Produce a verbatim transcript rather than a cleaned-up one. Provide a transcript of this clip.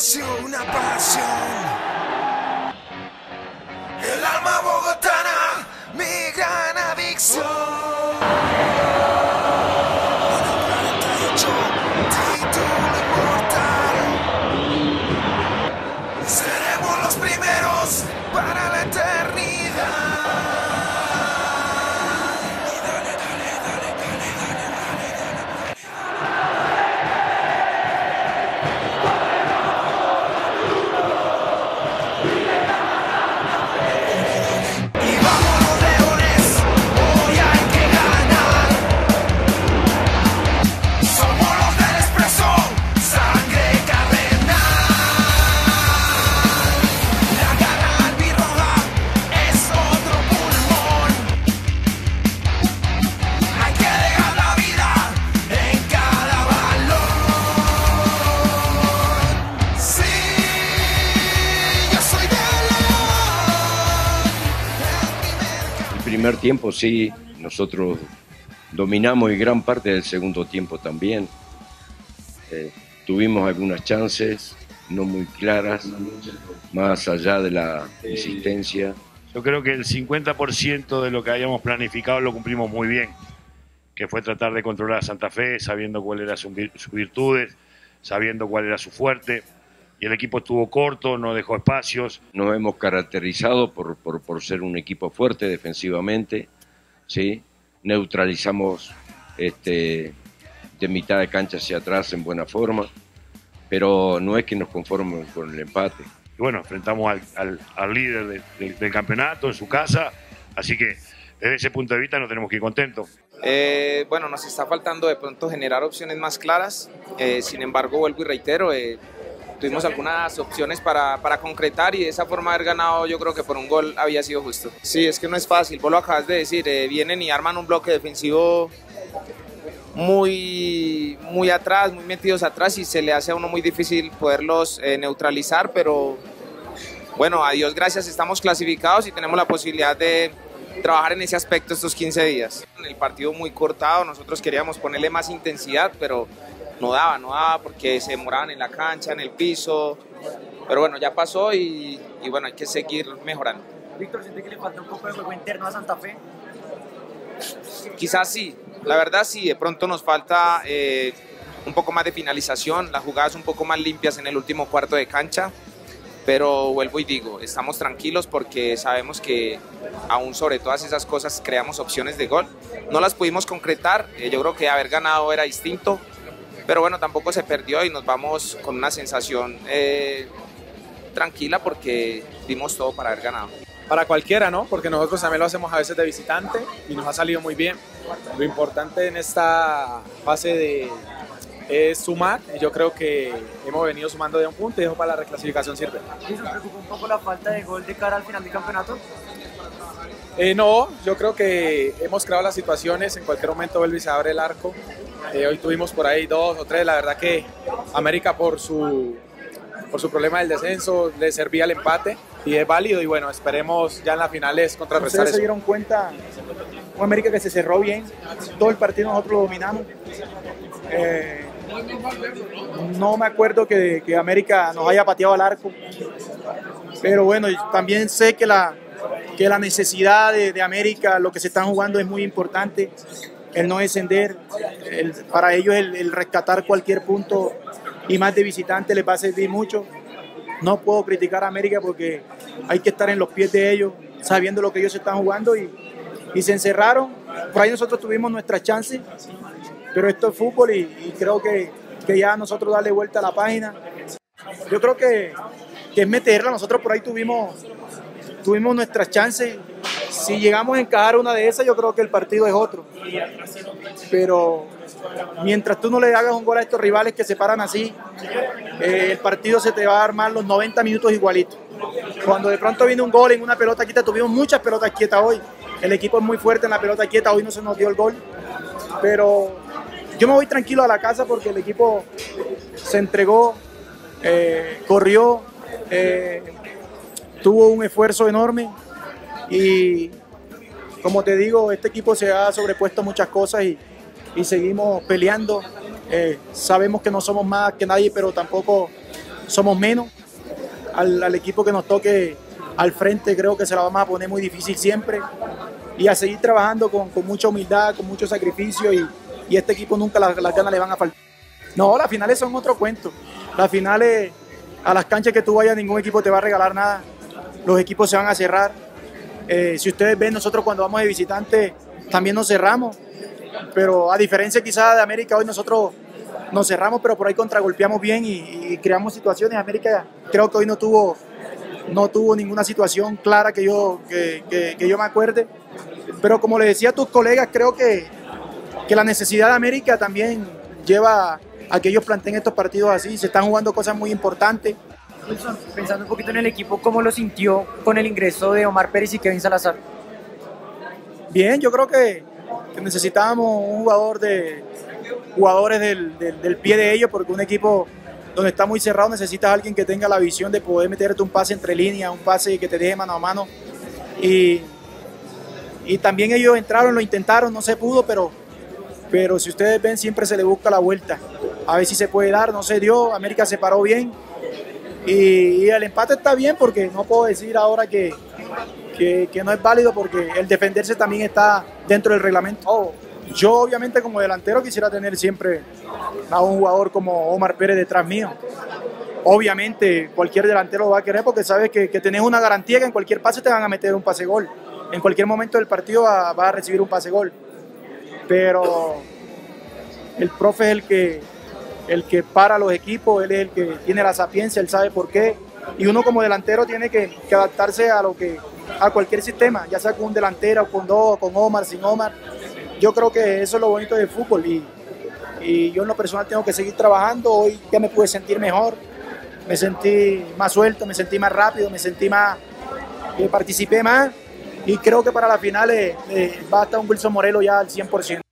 nació una pasión. El alma bogotana, mi gran adicción. cuarenta y ocho, título inmortal. Seremos los primeros para la eternidad. El primer tiempo sí, nosotros dominamos y gran parte del segundo tiempo también. Eh, tuvimos algunas chances, no muy claras, más allá de la insistencia. Yo creo que el cincuenta por ciento de lo que habíamos planificado lo cumplimos muy bien, que fue tratar de controlar a Santa Fe, sabiendo cuáles eran sus virtudes, sabiendo cuál era su fuerte. Y el equipo estuvo corto, no dejó espacios. Nos hemos caracterizado por, por, por ser un equipo fuerte defensivamente, ¿sí? Neutralizamos este, de mitad de cancha hacia atrás en buena forma, pero no es que nos conformemos con el empate. Y bueno, enfrentamos al, al, al líder de, de, del campeonato en su casa, así que desde ese punto de vista no tenemos que ir contentos. Eh, bueno, nos está faltando de pronto generar opciones más claras, eh, sin embargo vuelvo y reitero, eh, tuvimos algunas opciones para, para concretar y de esa forma haber ganado yo creo que por un gol había sido justo. Sí, es que no es fácil, vos lo acabas de decir, eh, vienen y arman un bloque defensivo muy, muy atrás, muy metidos atrás y se le hace a uno muy difícil poderlos eh, neutralizar, pero bueno, a Dios gracias estamos clasificados y tenemos la posibilidad de trabajar en ese aspecto estos quince días. El partido muy cortado, nosotros queríamos ponerle más intensidad, pero no daba, no daba porque se demoraban en la cancha, en el piso, pero bueno, ya pasó y, y bueno, hay que seguir mejorando. Víctor, ¿siente que le falta un poco de juego interno a Santa Fe? Quizás sí, la verdad sí, de pronto nos falta eh, un poco más de finalización, las jugadas un poco más limpias en el último cuarto de cancha, pero vuelvo y digo, estamos tranquilos porque sabemos que aún sobre todas esas cosas creamos opciones de gol. No las pudimos concretar, eh, yo creo que haber ganado era distinto, pero bueno, tampoco se perdió y nos vamos con una sensación eh, tranquila porque dimos todo para haber ganado. Para cualquiera, ¿no? Porque nosotros también lo hacemos a veces de visitante y nos ha salido muy bien. Lo importante en esta fase de, es sumar, y yo creo que hemos venido sumando de un punto y eso para la reclasificación sirve. ¿Y se preocupa un poco la falta de gol de cara al final del campeonato? Eh, no, yo creo que hemos creado las situaciones, en cualquier momento vuelve y se abre el arco. Eh, hoy tuvimos por ahí dos o tres, la verdad que América por su, por su problema del descenso le servía el empate y es válido y bueno, esperemos ya en las finales contrarrestar ¿Ustedes eso. se dieron cuenta? Un América que se cerró bien, todo el partido nosotros lo dominamos. Eh, no me acuerdo que, que América nos haya pateado al arco, pero bueno, también sé que la, que la necesidad de, de América, lo que se están jugando es muy importante, el no descender, el, para ellos el, el rescatar cualquier punto y más de visitante les va a servir mucho. No puedo criticar a América porque hay que estar en los pies de ellos, sabiendo lo que ellos están jugando y, y se encerraron. Por ahí nosotros tuvimos nuestras chances, pero esto es fútbol y, y creo que, que ya nosotros darle vuelta a la página. Yo creo que, que es meterla, nosotros por ahí tuvimos, tuvimos nuestras chances. Si llegamos a encajar una de esas, yo creo que el partido es otro. Pero mientras tú no le hagas un gol a estos rivales que se paran así, eh, el partido se te va a armar los noventa minutos igualito. Cuando de pronto viene un gol en una pelota quieta, tuvimos muchas pelotas quietas hoy. El equipo es muy fuerte en la pelota quieta, hoy no se nos dio el gol. Pero yo me voy tranquilo a la casa porque el equipo se entregó, eh, corrió, eh, tuvo un esfuerzo enorme. Y como te digo, este equipo se ha sobrepuesto a muchas cosas y, y seguimos peleando. Eh, sabemos que no somos más que nadie, pero tampoco somos menos. Al, al equipo que nos toque al frente creo que se la vamos a poner muy difícil siempre y a seguir trabajando con, con mucha humildad, con mucho sacrificio y, y este equipo nunca las, las ganas le van a faltar. No, las finales son otro cuento. Las finales, a las canchas que tú vayas, ningún equipo te va a regalar nada. Los equipos se van a cerrar. Eh, si ustedes ven, nosotros cuando vamos de visitante también nos cerramos, pero a diferencia quizás de América, hoy nosotros nos cerramos, pero por ahí contragolpeamos bien y, y creamos situaciones. América creo que hoy no tuvo, no tuvo ninguna situación clara que yo, que, que, que yo me acuerde, pero como le decía a tus colegas, creo que, que la necesidad de América también lleva a que ellos planteen estos partidos así. Se están jugando cosas muy importantes. Wilson, pensando un poquito en el equipo, ¿cómo lo sintió con el ingreso de Omar Pérez y Kevin Salazar? Bien, yo creo que, que necesitábamos un jugador de jugadores del, del, del pie de ellos, porque un equipo donde está muy cerrado necesitas a alguien que tenga la visión de poder meterte un pase entre líneas, un pase que te deje mano a mano. Y, y también ellos entraron, lo intentaron, no se pudo, pero, pero si ustedes ven, siempre se le busca la vuelta. A ver si se puede dar, no se dio, América se paró bien. Y, y el empate está bien porque no puedo decir ahora que, que, que no es válido porque el defenderse también está dentro del reglamento. Oh, yo obviamente como delantero quisiera tener siempre a un jugador como Omar Pérez detrás mío. Obviamente cualquier delantero lo va a querer porque sabes que, que tenés una garantía que en cualquier pase te van a meter un pase gol. En cualquier momento del partido vas va a recibir un pase gol. Pero el profe es el que... el que para los equipos, él es el que tiene la sapiencia, él sabe por qué, y uno como delantero tiene que, que adaptarse a lo que a cualquier sistema, ya sea con un delantero, con dos, con Omar, sin Omar. Yo creo que eso es lo bonito del fútbol y, y yo en lo personal tengo que seguir trabajando. Hoy ya me pude sentir mejor, me sentí más suelto, me sentí más rápido, me sentí más, eh, participé más y creo que para las finales eh, va a estar un Wilson Morelos ya al cien por ciento.